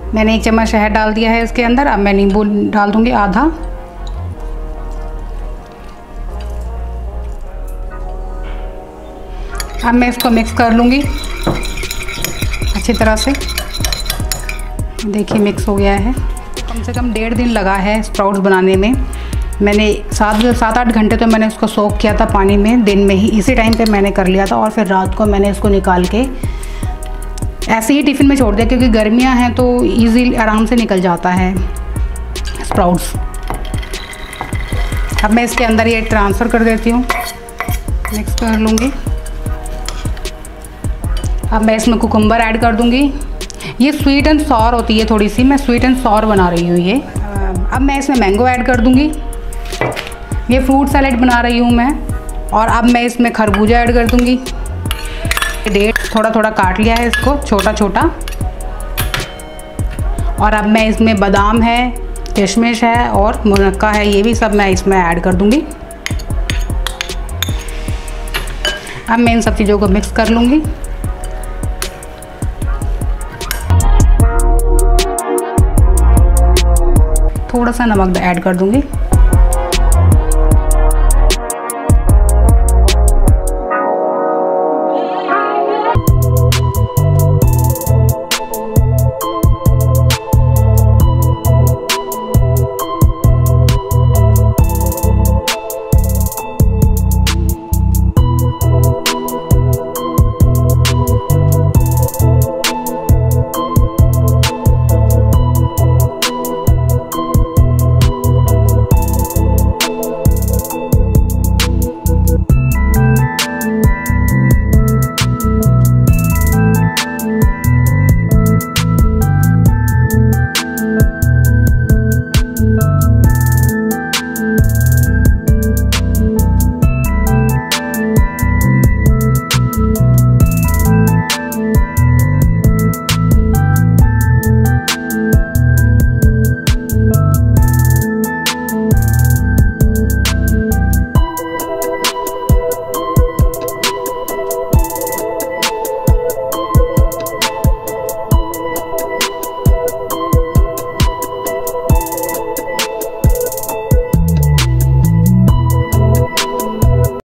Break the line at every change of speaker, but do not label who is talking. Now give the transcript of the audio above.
मैंने 1 चम्मच शहद डाल दिया है इसके अंदर। अब मैं नींबू डाल दूँगी आधा। अब मैं इसको मिक्स कर लूँगी अच्छी तरह से। देखिए मिक्स हो गया है। कम से कम 1.5 दिन लगा है स्प्राउट्स बनाने में। मैंने 7-8 घंटे तो मैंने उसको सोक किया था पानी में, दिन में ही इसी टाइम पे मैंने कर लिया था। और फिर रात को मैंने इसको निकाल के ऐसे ही टिफ़िन में छोड़ दिया, क्योंकि गर्मियां हैं तो इजीली आराम से निकल जाता है स्प्राउट्स। अब मैं इसके अंदर ये ट्रांसफ़र कर देती हूँ, मिक्स कर लूँगी। अब मैं इसमें कुकुम्बर ऐड कर दूँगी। ये स्वीट एंड सॉर होती है थोड़ी सी, मैं स्वीट एंड सॉर बना रही हूँ ये। अब मैं इसमें मैंगो ऐड कर दूँगी। ये फ्रूट सैलेड बना रही हूँ मैं। और अब मैं इसमें खरबूजा ऐड कर दूँगी। डेट थोड़ा थोड़ा काट लिया है इसको छोटा छोटा। और अब मैं इसमें बादाम है, किशमिश है और मुनक्का है, ये भी सब मैं इसमें ऐड कर दूँगी। अब मैं इन सब चीज़ों को मिक्स कर लूँगी। थोड़ा सा नमक ऐड कर दूँगी।